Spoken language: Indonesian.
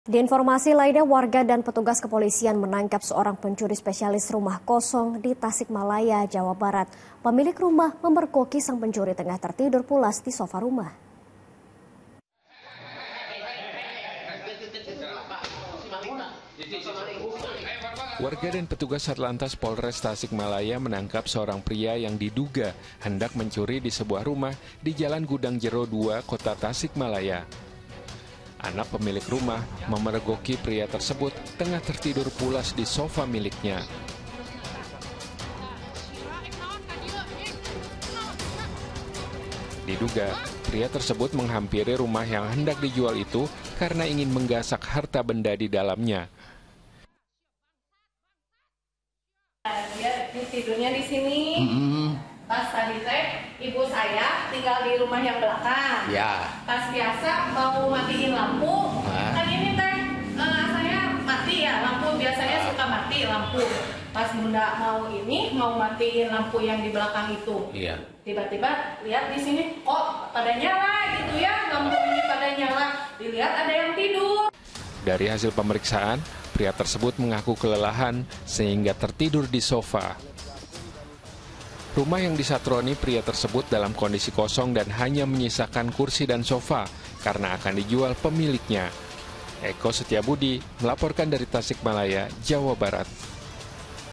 Di informasi lainnya, warga dan petugas kepolisian menangkap seorang pencuri spesialis rumah kosong di Tasikmalaya, Jawa Barat. Pemilik rumah memergoki sang pencuri tengah tertidur pulas di sofa rumah. Warga dan petugas Satlantas Polres Tasikmalaya menangkap seorang pria yang diduga hendak mencuri di sebuah rumah di Jalan Gudang Jero 2, Kota Tasikmalaya. Anak pemilik rumah memergoki pria tersebut tengah tertidur pulas di sofa miliknya. Diduga, pria tersebut menghampiri rumah yang hendak dijual itu karena ingin menggasak harta benda di dalamnya. Dia tidurnya di sini. Pas tadi ibu saya tinggal di rumah yang belakang. Ya. Pas biasa mau matiin lampu, kan ini saya mati ya lampu, biasanya suka mati lampu. Pas bunda mau matiin lampu yang di belakang itu. Iya. Tiba-tiba lihat di sini kok pada nyala gitu ya, lampu ini pada nyala. Dilihat ada yang tidur. Dari hasil pemeriksaan, pria tersebut mengaku kelelahan sehingga tertidur di sofa. Rumah yang disatroni pria tersebut dalam kondisi kosong dan hanya menyisakan kursi dan sofa karena akan dijual pemiliknya. Eko Setiabudi melaporkan dari Tasikmalaya, Jawa Barat.